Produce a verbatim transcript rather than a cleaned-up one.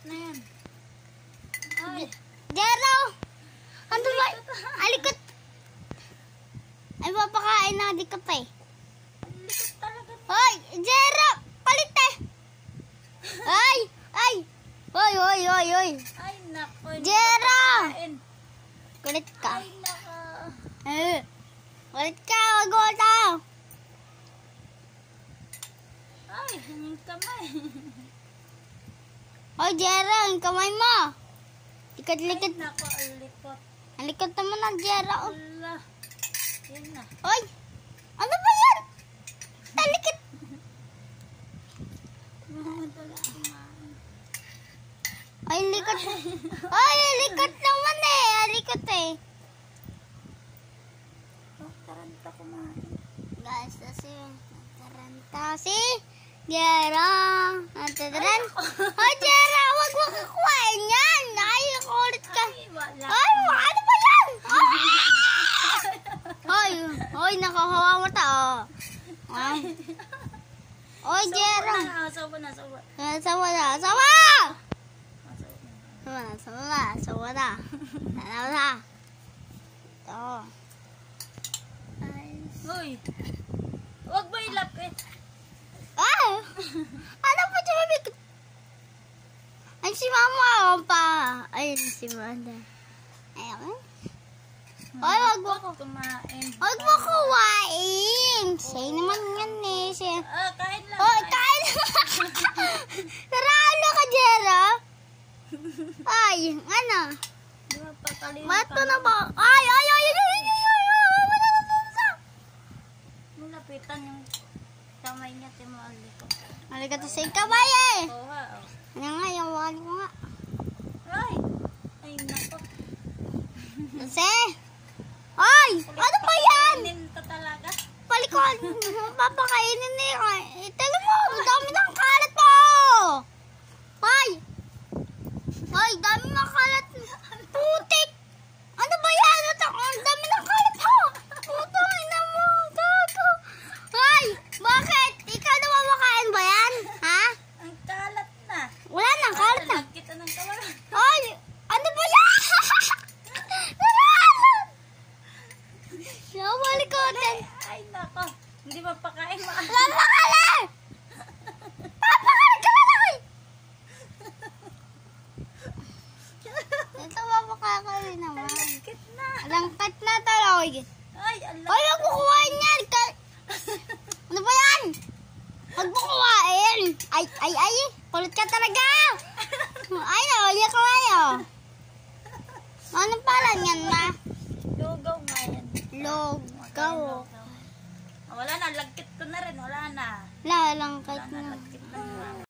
na yan. Ay. Jero! Ano ba? Alikot! Ay, papakain na di ka pa eh. Likot talaga. Hoy! Jero! Palit eh! Ay! Ay! Hoy, hoy, hoy, hoy! Ay, nako. Jero! Kain. Kulit ka. Ay, nako. Eh, kulit ka, wag mo ito. Ay, yung kamay. Hoy, Jero, ang kamay mo. Likot-likot. Ay, nako, ang likot. Ang likot naman ng Jero. Ala. Yan na. Hoy! Ano ba yan? Ang likot. Madala kumain. Ay, likot. Ay, likot naman eh. Ang likot eh. Oh, taranta kumain. Guys, kasi taranta si Jero. Nataran. Hoy, Jero, wag mo kakuhain yan. Ay, kulit ka. Ay, wala. Ay, ano ba yan? Hoy, hoy, nakahawa mo ta. Ay. Hoy, Jero. Sawa na, sawa. Sawa na, sawa! Sawa na, sawa na, sawa na. Sawa na. Ito. Ay. Hoy. Huwag mo ilapit. Ah! Ano po siya mabigit? Ay, si mama ako pa. Ayun, si mama. Ayun. Ay, wag mo ko. Kumain. Wag mo kuwain. Siya naman yan eh. Siya. Ah, kain lang. Oh, kain. Naralo ka, Jero? Ay, ano? Di ba papaliw Mato ka? na ba? Ay, ay, ay, ay, ay, ay, ay, ay. Mulapitan yung kamay niya, timali ko. Halika to sa kamay eh. Kuha, oh. Ano nga, yung wag mo nga. Ay! Ay, nako. Kasi, ay, ano ba yan? Kainin ka talaga. Palikon, papakainin niya. Tala mo, dami ng kalat mo. Ay, ay, dami ng kalat. Putik. Ano ba yan? Ang dami ng kalat mo. Putay na mo, gago. Ay, bakit? Ikaw na mamakain ba yan? Ha? Ang kalat na. Wala nang kalat na. Alag kita ng kawalan. Ay, ano ba yan? Nakalat. Nabalikotin. Ay, nako. Hindi mapakain mo. Papakain! Papakain ka na lang! Ito papakain naman. Langkit na. Langkat na talaw. Ay, alag. Hoy, wag mo kuhain yan! Ka- Ano ba yan? Wag mo kuhain! Ay, ay, ay! Kulit ka talaga! Ay, nauliyak ko kayo. Anong palan yan na? Lugaw nga yan. Logaw. Wala na, lagkit ko na rin. Wala na. Wala, langkat Wala na, na. lagkit na.